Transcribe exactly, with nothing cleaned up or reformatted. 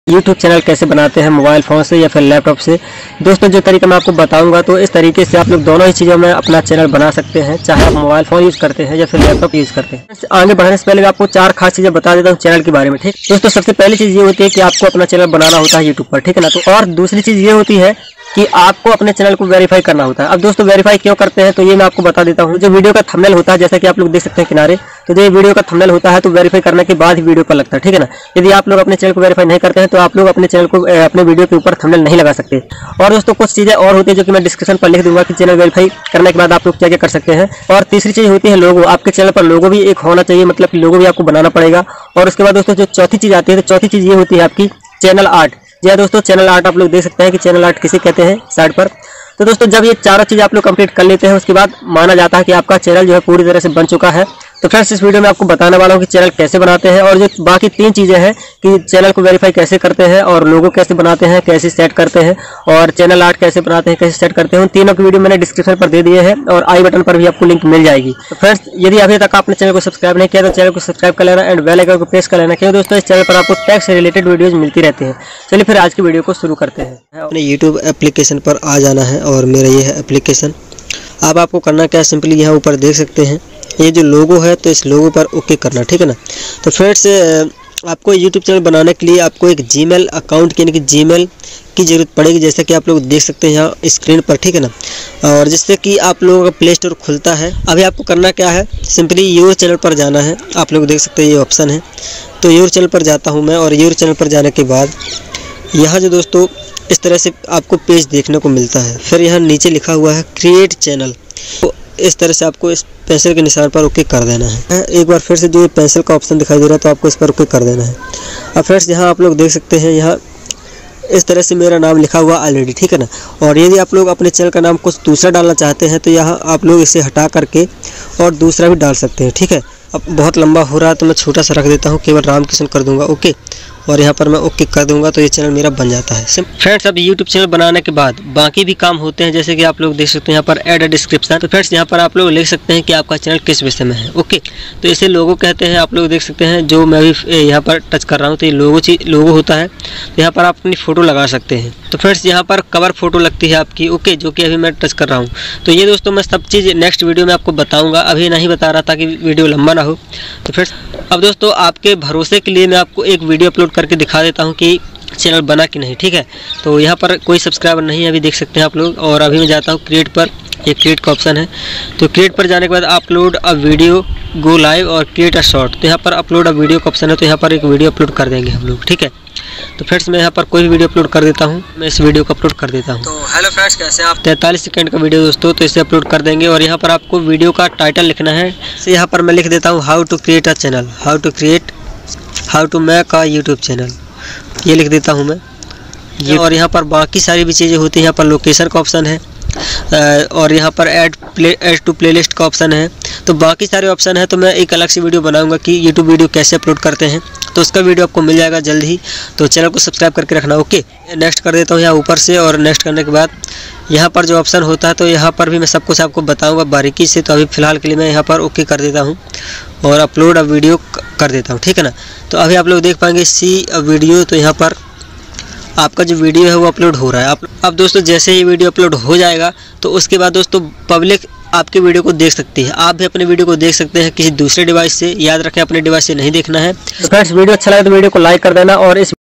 YouTube channel कैसे बनाते हैं मोबाइल फ़ोन से या फिर लैपटॉप से। दोस्तों जो तरीका मैं आपको बताऊंगा तो इस तरीके से आप लोग दोनों ही चीज़ों में अपना चैनल बना सकते हैं, चाहे आप मोबाइल फ़ोन यूज़ करते हैं या फिर लैपटॉप यूज़ करते हैं। आगे बढ़ने से पहले मैं आपको चार खास चीज़ें बता देता हूँ चैनल के बारे में। ठीक दोस्तों, सबसे पहली चीज़ ये होती है कि आपको अपना चैनल बनाना होता है यूट्यूब पर, ठीक है ना। तो और दूसरी चीज़ ये होती है कि आपको अपने चैनल को वेरीफाई करना होता है। अब दोस्तों वेरीफाई क्यों करते हैं तो ये मैं आपको बता देता हूँ। जो वीडियो का थंबनेल होता है, जैसा कि आप लोग देख सकते हैं किनारे, तो जो ये वीडियो का थंबनेल होता है तो वेरीफाई करने के बाद ही वीडियो पर लगता है, ठीक है ना। यदि आप लोग अपने चैनल को वेरीफाई नहीं करते हैं तो आप लोग अपने चैनल को अपने वीडियो के ऊपर थंबनेल नहीं लगा सकते। और दोस्तों कुछ चीज़ें और होती है जो कि मैं डिस्क्रिप्शन पर लिख दूंगा कि चैनल वेरीफाई करने के बाद आप लोग क्या क्या कर सकते हैं। और तीसरी चीज़ होती है लोगो। आपके चैनल पर लोगो भी एक होना चाहिए, मतलब कि लोगो भी आपको बनाना पड़ेगा। और उसके बाद दोस्तों जो चौथी चीज़ आती है तो चौथी चीज़ ये होती है आपकी चैनल आर्ट। जी हाँ दोस्तों, चैनल आर्ट आप लोग देख सकते हैं कि चैनल आर्ट किसे कहते हैं साइड पर। तो दोस्तों जब ये चारों चीज़ आप लोग कंप्लीट कर लेते हैं उसके बाद माना जाता है कि आपका चैनल जो है पूरी तरह से बन चुका है। तो फ्रेंड्स इस वीडियो में आपको बताने वाला हूँ कि चैनल कैसे बनाते हैं और जो बाकी तीन चीज़ें हैं कि चैनल को वेरीफाई कैसे करते हैं और लोगो कैसे बनाते हैं, कैसे सेट करते हैं और चैनल आर्ट कैसे बनाते हैं, कैसे सेट करते हैं। उन तीनों की वीडियो मैंने डिस्क्रिप्शन पर दे दिए हैं और आई बटन पर भी आपको लिंक मिल जाएगी। तो फ्रेंड्स यदि अभी तक आपने चैनल को सब्सक्राइब नहीं किया तो चैनल को सब्सक्राइब कर लेना एंड बेल आइकन को प्रेस कर लेना, क्योंकि दोस्तों इस चैनल पर आपको टैक्स से रिलेटेड वीडियोज मिलती रहती हैं। चलिए फिर आज की वीडियो को शुरू करते हैं। अपने यूट्यूब एप्लीकेशन पर आ जाना है और मेरा ये है एप्लीकेशन। अब आपको करना क्या है, सिंपली यहाँ ऊपर देख सकते हैं ये जो लोगो है तो इस लोगो पर ओके करना, ठीक है ना। तो फ्रेंड्स आपको यूट्यूब चैनल बनाने के लिए आपको एक जीमेल अकाउंट यानी कि जीमेल की ज़रूरत पड़ेगी, जैसा कि आप लोग देख सकते हैं यहाँ स्क्रीन पर, ठीक है ना। और जिससे कि आप लोगों का प्ले स्टोर खुलता है। अभी आपको करना क्या है, सिंपली योर चैनल पर जाना है। आप लोग देख सकते हैं ये ऑप्शन है, तो योर चैनल पर जाता हूँ मैं। और योर चैनल पर जाने के बाद यहाँ जो दोस्तों इस तरह से आपको पेज देखने को मिलता है। फिर यहाँ नीचे लिखा हुआ है क्रिएट चैनल, तो इस तरह से आपको इस पेंसिल के निशान पर ओके कर देना है। एक बार फिर से जो पेंसिल का ऑप्शन दिखाई दे रहा है तो आपको इस पर ओके कर देना है। अब फ्रेंड्स यहाँ आप लोग देख सकते हैं यहाँ इस तरह से मेरा नाम लिखा हुआ ऑलरेडी, ठीक है ना। और यदि आप लोग अपने चैनल का नाम कुछ दूसरा डालना चाहते हैं तो यहाँ आप लोग इसे हटा करके और दूसरा भी डाल सकते हैं, ठीक है। अब बहुत लंबा हो रहा है तो मैं छोटा सा रख देता हूँ, केवल रामकिशन कर दूंगा ओके। और यहाँ पर मैं ओके कर दूंगा तो ये चैनल मेरा बन जाता है। फ्रेंड्स अब यूट्यूब चैनल बनाने के बाद बाकी भी काम होते हैं, जैसे कि आप लोग देख सकते हैं यहाँ पर ऐड अ डिस्क्रिप्शन। तो फ्रेंड्स यहाँ पर आप लोग लिख सकते हैं कि आपका चैनल किस विषय में है, ओके। तो इसे लोगो कहते हैं। आप लोग देख सकते हैं जो मैं भी यहाँ पर टच कर रहा हूँ तो ये लोगो चीज लोगो होता है। तो यहाँ पर आप अपनी फ़ोटो लगा सकते हैं। तो फ्रेंड्स यहाँ पर कवर फोटो लगती है आपकी, ओके, जो कि अभी मैं टच कर रहा हूँ। तो ये दोस्तों मैं सब चीज़ नेक्स्ट वीडियो में आपको बताऊँगा, अभी नहीं बता रहा ताकि वीडियो लंबा ना हो। तो फ्रेंड्स अब दोस्तों आपके भरोसे के लिए मैं आपको एक वीडियो अपलोड करके दिखा देता हूँ कि चैनल बना कि नहीं, ठीक है। तो यहाँ पर कोई सब्सक्राइबर नहीं है, अभी देख सकते हैं आप लोग। और अभी मैं जाता हूँ क्रिएट पर, ये क्रिएट का ऑप्शन है। तो क्रिएट पर जाने के बाद upload a video, go live और क्रिएट अ शॉर्ट। तो यहाँ पर अपलोड अ वीडियो का ऑप्शन है, तो यहाँ पर एक वीडियो अपलोड कर देंगे हम लोग, ठीक है। तो फ्रेंड्स मैं यहाँ पर कोई भी वीडियो अपलोड कर देता हूँ, मैं इस वीडियो को अपलोड कर देता हूँ। तो हेलो फ्रेंड्स, कैसे आप, तैंतालीस सेकंड का वीडियो दोस्तों, तो इसे अपलोड कर देंगे। और यहाँ पर आपको वीडियो का टाइटल लिखना है। तो यहाँ पर मैं लिख देता हूँ how to create a channel, how to create how to make a YouTube channel, ये लिख देता हूँ मैं ये। और यहाँ पर बाकी सारी भी चीज़ें होती हैं। यहाँ पर लोकेशन का ऑप्शन है और यहाँ पर add play add to playlist का ऑप्शन है। तो बाकी सारे ऑप्शन है। तो मैं एक अलग से वीडियो बनाऊंगा कि यूट्यूब वीडियो कैसे अपलोड करते हैं, तो उसका वीडियो आपको मिल जाएगा जल्द ही। तो चैनल को सब्सक्राइब करके रखना, ओके। नेक्स्ट कर देता हूँ यहाँ ऊपर से। और नेक्स्ट करने के बाद यहाँ पर जो ऑप्शन होता है तो यहाँ पर भी मैं सब कुछ आपको बताऊँगा बारीकी से। तो अभी फ़िलहाल के लिए मैं यहाँ पर ओके कर देता हूँ और अपलोड अ वीडियो कर देता हूँ, ठीक है ना। तो अभी आप लोग देख पाएंगे सी अ वीडियो, तो यहाँ पर आपका जो वीडियो है वो अपलोड हो रहा है। आप अब दोस्तों जैसे ही वीडियो अपलोड हो जाएगा तो उसके बाद दोस्तों पब्लिक आपके वीडियो को देख सकती है। आप भी अपने वीडियो को देख सकते हैं किसी दूसरे डिवाइस से। याद रखें अपने डिवाइस से नहीं देखना है। तो फ्रेंड्स वीडियो अच्छा लगे तो वीडियो को लाइक कर देना और इस